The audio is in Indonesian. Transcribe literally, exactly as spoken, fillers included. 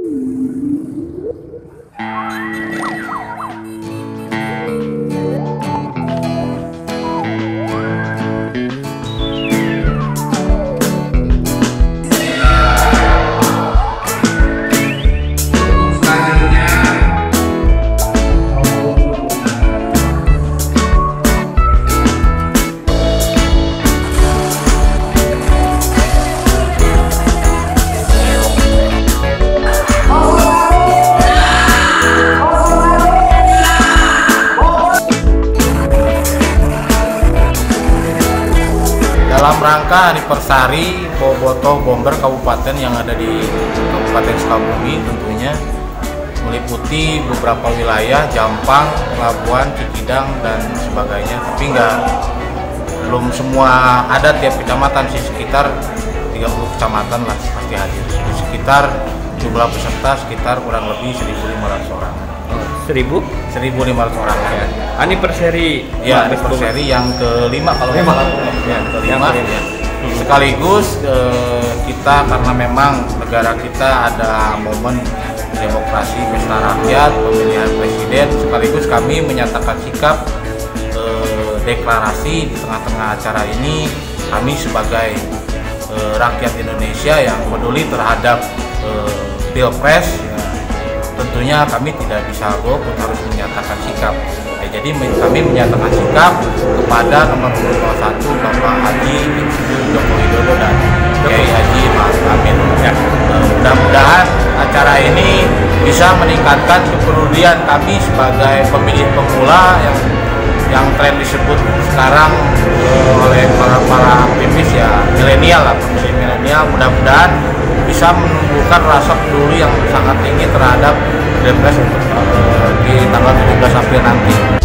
Dalam rangka anniversary Bobotoh Bomber Kabupaten yang ada di Kabupaten Sukabumi, tentunya meliputi beberapa wilayah, Jampang, Labuan, Cikidang, dan sebagainya. Tapi nggak, belum semua ada tiap kecamatan sih, sekitar tiga puluh kecamatan lah pasti hadir. Di sekitar jumlah peserta sekitar kurang lebih seribu lima ratus orang. seribu seribu lima ratus orang ya. Anniversary Ya, anniversary yang kelima kalau nggak salah ya, kelima yang ya. Sekaligus eh, kita karena memang negara kita ada momen demokrasi pesta rakyat, pemilihan presiden, sekaligus kami menyatakan sikap eh, deklarasi di tengah-tengah acara ini. Kami sebagai eh, rakyat Indonesia yang peduli terhadap eh, Pilpres, ya, tentunya kami tidak bisa golput, harus menyatakan sikap. Ya, jadi kami menyatakan sikap kepada nomor urut satu Bapak Haji Joko Widodo dan Kiai Haji Ma'ruf Amin. Ya, mudah-mudahan acara ini bisa meningkatkan kepedulian kami sebagai pemilih pemula yang yang tren disebut sekarang uh, oleh para para aktivis ya milenial lah, pemilih milenial. Mudah-mudahan bisa menumbuhkan rasa peduli yang sangat tinggi terhadap Pilpres uh, di tanggal tujuh belas April nanti.